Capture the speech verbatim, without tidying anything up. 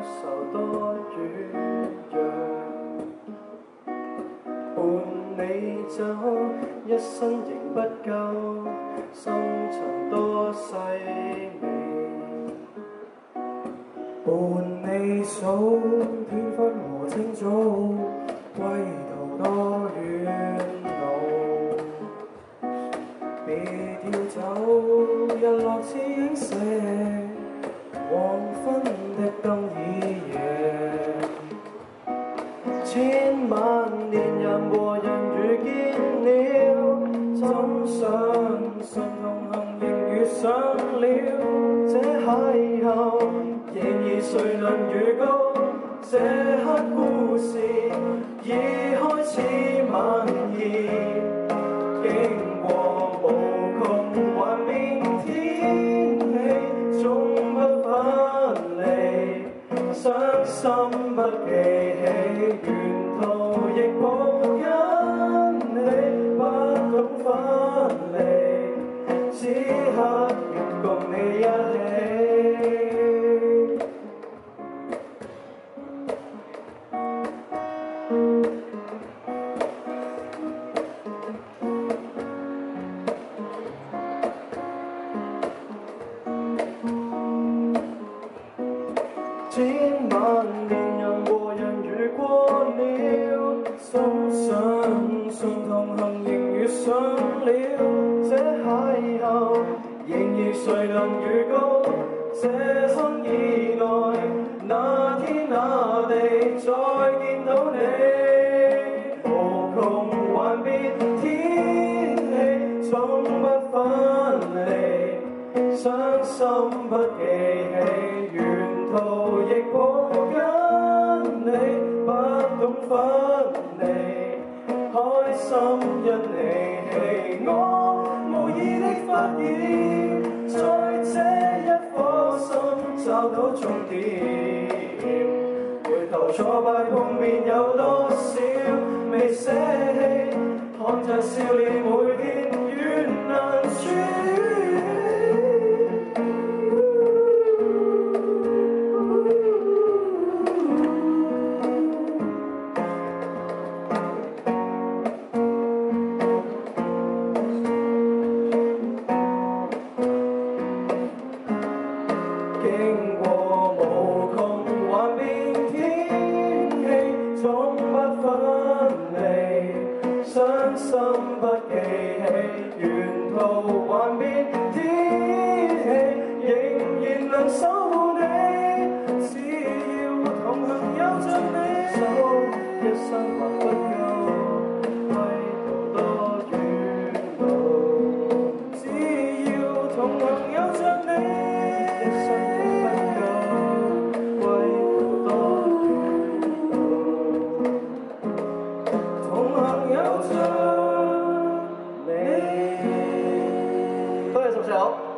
愁多軟弱，伴你走，一生仍不夠，深層多細微。伴你數天昏和清早，歸途多遠路。別要走，日落似影射，黃昏的燈已夜。千萬年人和人遇見了，怎相信同行仍遇上了這邂逅？然而誰能預告，這刻故事已開始蔓延。經過無窮幻變天氣，總不分離，傷心不記起，沿途亦抱緊你，不懂分離，此刻願共你一起。千萬年人和人遇過了，心相信同行仍遇上了這邂逅。然而誰能預告，這生以內，那天那地再見到你。無窮幻變天氣，總不分離，傷心不記起，沿途亦抱緊你，不懂分離，開心因你起。我無意的發現，在這一顆心找到終點。回頭挫敗碰面有多少，未捨棄，看着笑臉每天願能轉。經過無窮幻變天氣，總不分離，傷心不記起，沿途幻變天氣，仍然能守護你，只要同行有着你，走一生還不夠，歸途多遠路，只要同行有着你。多謝十四號。